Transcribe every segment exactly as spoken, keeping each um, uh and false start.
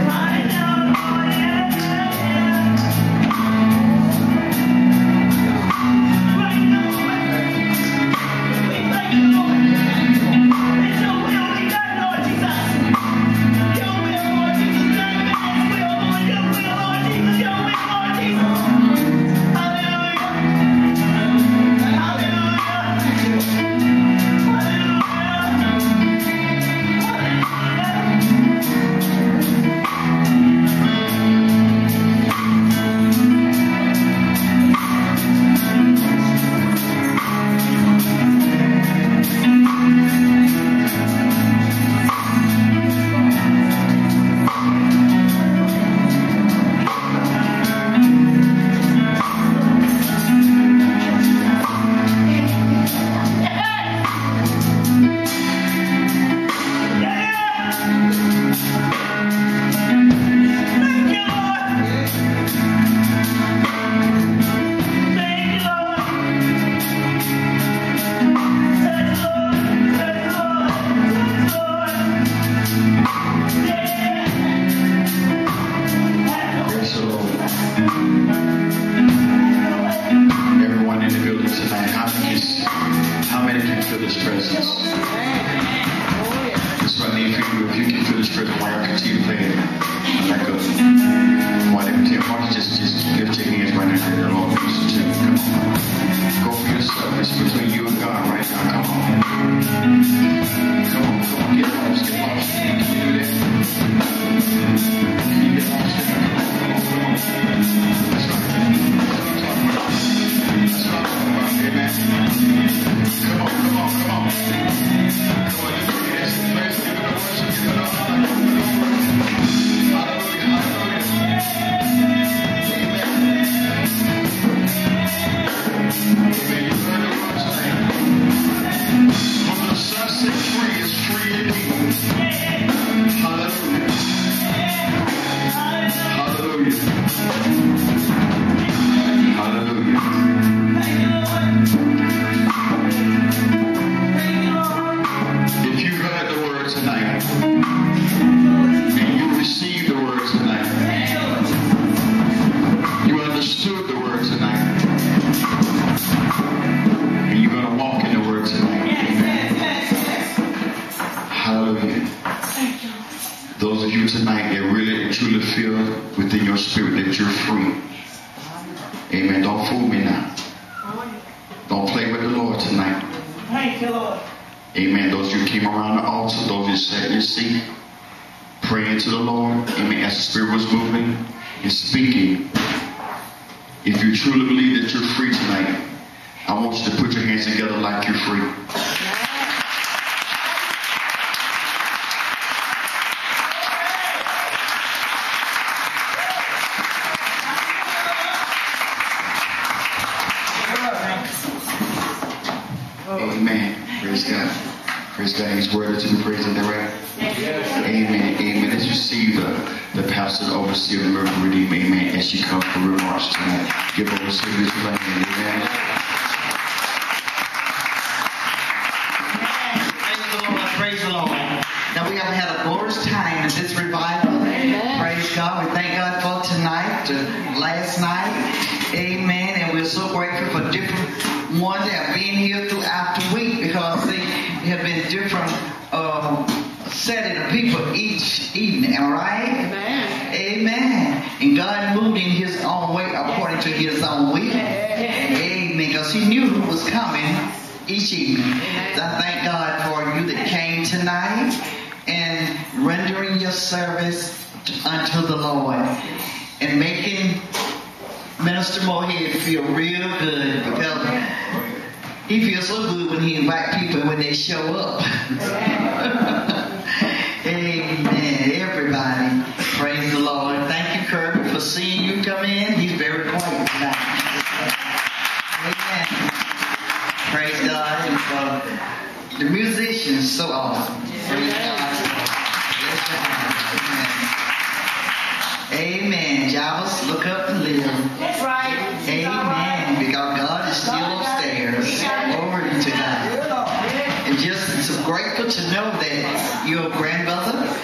And just so grateful to know that your grandmother has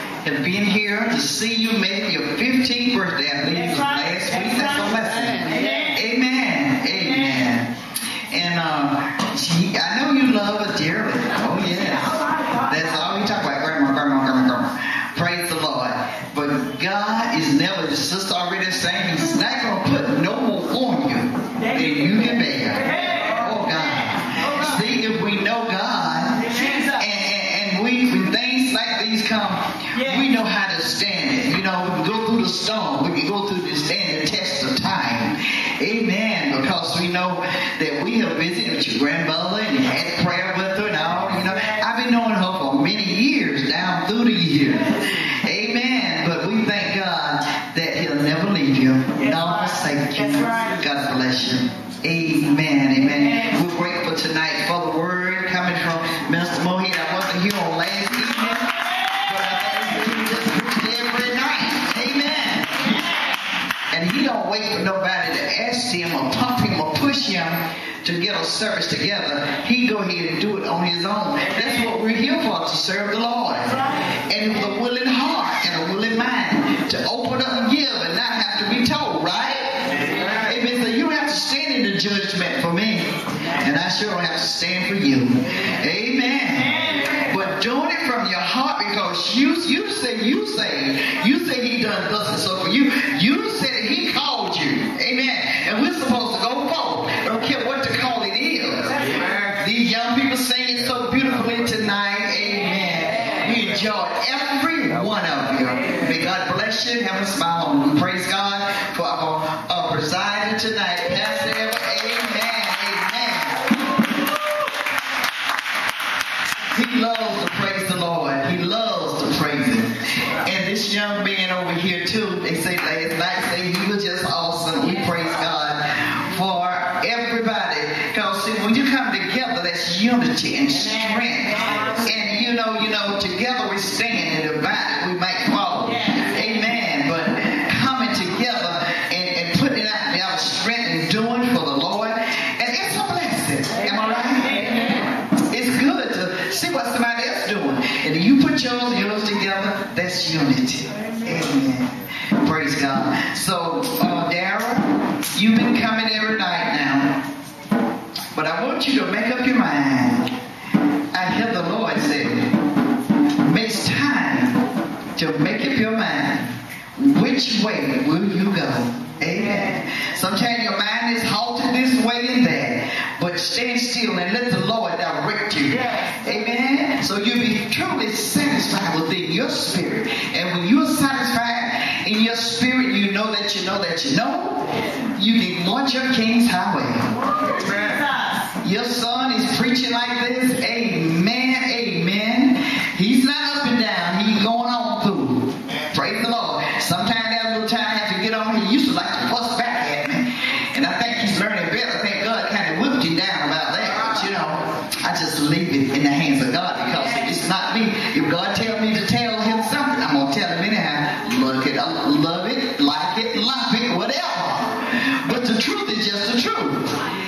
being here to see you make your fifteenth birthday. I believe it was last week. That's a blessing. Amen. Amen. And uh, she, I know you love her dearly. Oh, yes. That's all we talk about. Grandma, grandma, grandma, grandma. Praise the Lord. But God is never, the sister already saying, He's not going to put no more on you than you can bear. Oh, God. See, if we know God, and, and, and we, when things like these come, we know how to stand it. You know, we can go through the storm. We can go through the stand the test of time. Amen. Because we know that we have visited with your grandmother and had prayer with her and all. You know, I've been knowing her for many years, down through the years. Amen. But we thank God that He'll never leave you, nor forsake you. God bless you. Amen. Amen. We're grateful tonight for the word coming from Minister Moheed. I wasn't here on last evening, but I think he just preached every night. Amen. And He don't wait for nobody to ask Him or pump Him or push Him to get a service together. He go ahead and do it on His own. That's what we're here for, to serve the Lord. And with a willing heart and a willing mind to open up and give and not have to be told, right? Amen. So you don't have to stand in the judgment for me. And I sure don't have to stand for you. Amen. But doing it from your heart, because you you say you say you say He done thus and so for you. You said that He called you. Amen. And we're supposed to go forward. I don't care what the call it is. These young people sing it so beautifully tonight. Amen. We enjoy every one of you. May God bless you. Have a smile on you. Praise God for our uh, presider tonight, Pastor Ever. Amen. Amen. He loves to praise the Lord. He loves to praise Him. And this young man over here too, they say last night, say he was just awesome. We praise God for everybody. Because see, when you come together, that's unity and strength. And you know, you know, together we stand, and divided we might fall. Amen. But coming together and, and putting out our strength and doing for the Lord, and it's a blessing. Am I right? It's good to see what somebody else doing. And if you put yours and yours together, that's unity. Amen. Praise God. So, uh, Dara, you've been coming every night now. But I want you to make up your mind. I hear the Lord say, makes time to make up your mind. Which way will you go? Amen. Sometimes your mind is halted this way and that. But stand still and let the Lord direct you. Amen. So you'll be truly satisfied within your spirit. And when you're satisfied in your spirit, you know that you know that you know, you can launch your King's Highway. Your son is preaching like this. Amen. Amen. He's not up and down. He's going on through. Praise the Lord. Sometimes that little time I have to get on. He used to like to fuss back at me. And I think he's learning better. Thank God kind of whipped him down about that. But you know, I just leave it in the hands of God, because it's not me. If God tells me to tell him something, I'm going to tell him anyhow. Look it, love it, like it, love it, whatever. But the truth is just the truth.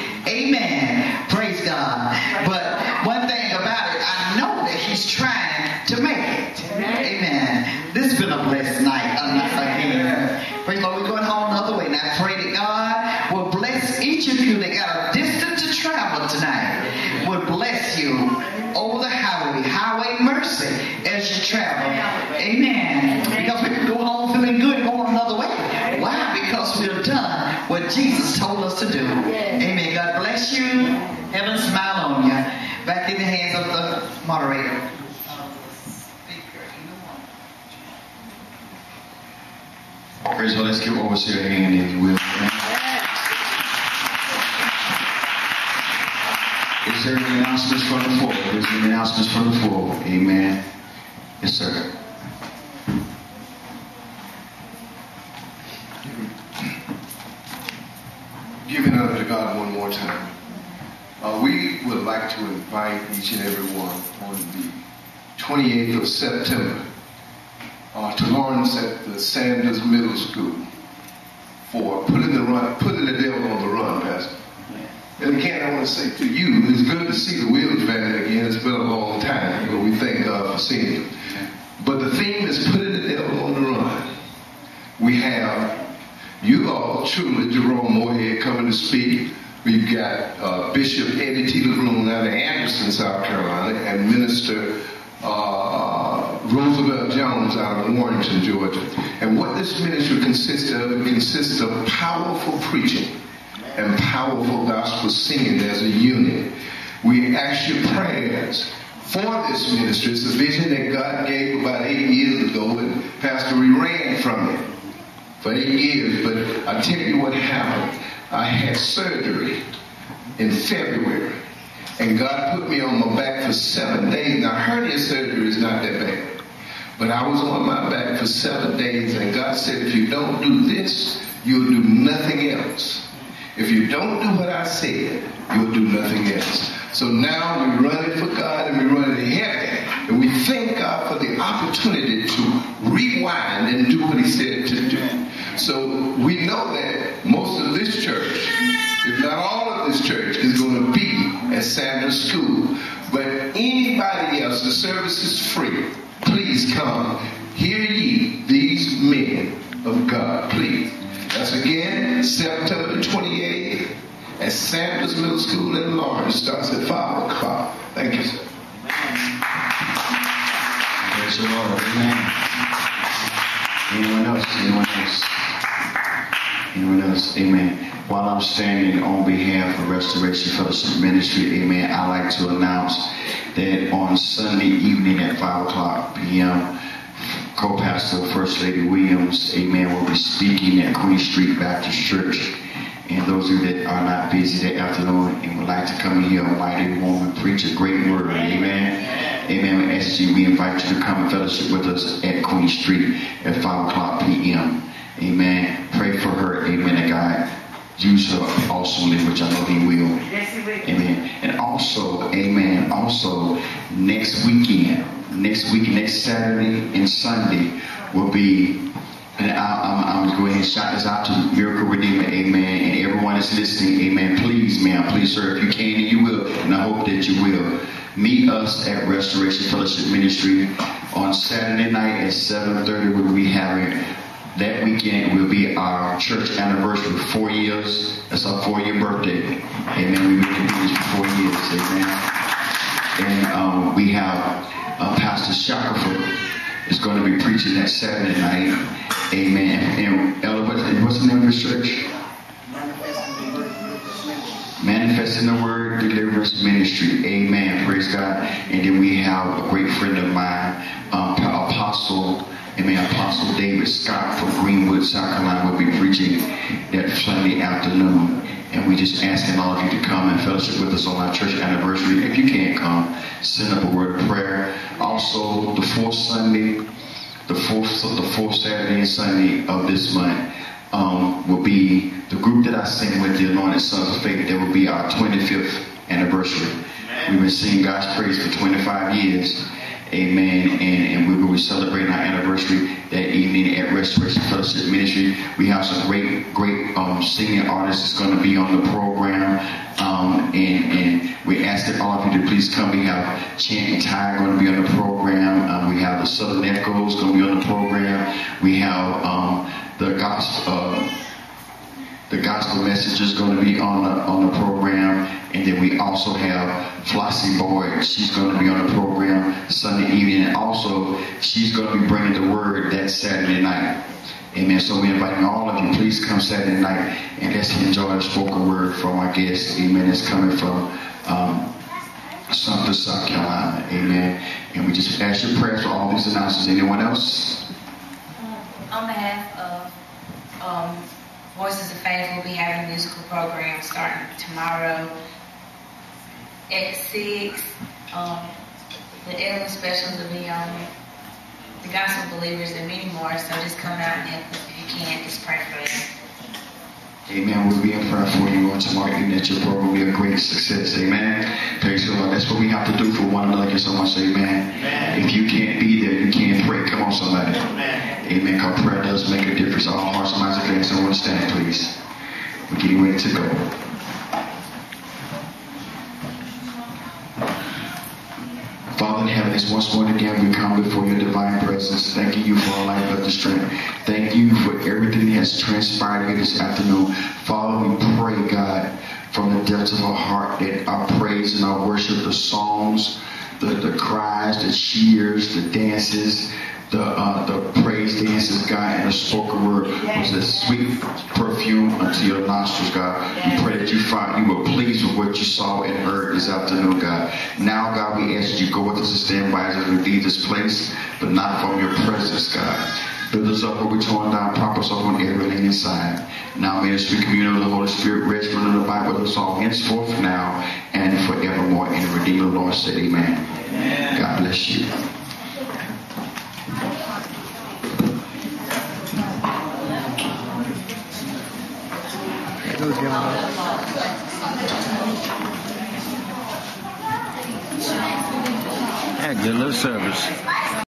Amen. Praise God. But one thing about it, I know that he's trying to make it. Amen. This has been a blessed night. Again. Praise the Lord. We're going home another way. And I pray that God will bless each of you that got a distance to travel tonight. Will bless you over the highway. Highway mercy as you travel. Amen. Because we can go home feeling good going another way. Why? Because we've done what Jesus told us to do. Amen. God bless you. Heaven smile on you. Back in the hands of the moderator. Praise God. Let's give overseer a hand, if you will. Is there any announcements from the floor? Is there any announcements from the floor? Amen. Yes, sir. Giving honor to God one more time. Uh, we would like to invite each and every one on the twenty-eighth of September uh, to Lawrence at the Sanders Middle School for putting the run, putting the devil on the run, Pastor. And again, I want to say to you, it's good to see the Wills family again. It's been a long time, but we thank God for seeing you. But the thing that's putting the devil on the run, we have you all, truly, Jerome Moorhead coming to speak. We've got uh, Bishop Eddie T. LeBrun out of Anderson, South Carolina, and Minister uh, Roosevelt Jones out of Warrenton, Georgia. And what this ministry consists of, it consists of powerful preaching and powerful gospel singing as a unit. We ask your prayers for this ministry. It's a vision that God gave about eight years ago, and Pastor, we ran from it for eight years. But I tell you what happened. I had surgery in February, and God put me on my back for seven days. Now, hernia surgery is not that bad, but I was on my back for seven days, and God said, if you don't do this, you'll do nothing else. If you don't do what I said, you'll do nothing else. So now we're running for God, and we're running heavy, and we thank God for the opportunity to rewind and do what he said to do. So we know that most of this church, if not all of this church, is going to be at Sanders School. But anybody else, the service is free. Please come. Hear ye these men of God, please. That's again September twenty-eighth at Sanders Middle School in Lawrence. Starts at five o'clock. Thank you, sir. Praise the Lord. Amen. Anyone else? Anyone else? Anyone else? Amen. While I'm standing on behalf of Restoration Fellowship Ministry, amen, I'd like to announce that on Sunday evening at five o'clock p m, Co-Pastor First Lady Williams, amen, will be speaking at Queen Street Baptist Church. And those of you that are not busy that afternoon and would like to come and hear a mighty woman preach a great word, amen. Amen. We ask you, we invite you to come and fellowship with us at Queen Street at five o'clock p m Amen. Pray for her, amen, that God use her awesomely, which I know he will. Amen. And also, amen, also next weekend, next week, next Saturday and Sunday will be, and I, I'm, I'm going to go ahead and shout this out to Miracle Redeemer, amen, and everyone is listening, amen. Please, ma'am, please, sir, if you can and you will, and I hope that you will, meet us at Restoration Fellowship Ministry on Saturday night at seven thirty. We'll be having, that weekend will be our church anniversary, four years. That's our four-year birthday. Amen. We've been doing this for four years, amen. And um, we have uh, Pastor Shackelford is going to be preaching that Saturday night. Amen. And Ella, what's the name of this church? Manifesting the Word Deliverance Ministry. Amen. Praise God. And then we have a great friend of mine, um, Apostle, amen, Apostle David Scott from Greenwood, South Carolina, will be preaching that Sunday afternoon. And we just asking all of you to come and fellowship with us on our church anniversary. If you can't come, send up a word of prayer. Also, the fourth Sunday, the fourth, the fourth Saturday and Sunday of this month um, will be the group that I sing with, the Anointed Sons of Faith. That will be our twenty-fifth anniversary. We've been singing God's praise for twenty-five years. Amen. And, and we will be celebrating our anniversary that evening at Restoration Fellowship Ministry. We have some great, great um, singing artists that's going to be on the program. Um, and, and we ask that all of you to please come. We have Chant and Ty going to be on the program. Um, we have the Southern Echoes going to be on the program. We have um, the gospel, uh, the gospel message is going to be on the, on the program. And then we also have Flossie Boyd. She's going to be on the program Sunday evening. And also, she's going to be bringing the word that Saturday night. Amen. So we're inviting all of you, please come Saturday night and let's enjoy the spoken word from our guest. Amen. It's coming from um, Sumter, South Carolina. Amen. And we just ask your prayers for all these announcements. Anyone else? On behalf of um, Voices of Faith, we'll be having a musical program starting tomorrow at six. Um, the Edelman specials will be on the Gospel Believers and many more. So just come out and help us if you can. Just pray for us. Amen. We'll be in prayer for you on tomorrow evening that your program will be a great success. Amen. Praise the Lord. That's what we have to do for one another. Can someone say amen? Amen. If you can't be there, you can't pray. Come on, somebody. Amen. Amen. Because prayer does make a difference. All hearts and minds are clear. Someone stand, please. We're getting ready to go. Father in heaven, as once more again we come before your divine presence, thanking you for our life, health, and strength. Thank you for everything that has transpired here this afternoon. Father, we pray, God, from the depths of our heart, that our praise and our worship, the songs, the, the cries, the cheers, the dances, the uh, the praise dances, God, and the spoken word was a sweet perfume unto your nostrils, God. We pray that you find you were pleased with what you saw and heard this afternoon, God. Now, God, we ask that you go with us and stand by us as we leave this place, but not from your presence, God. Build us up where we're torn down, prop us up on everything inside. Now may the sweet communion of the Holy Spirit rest on the Bible with us all henceforth now and forevermore. In the Redeemer, Lord, said amen. Amen. God bless you. Had good little service.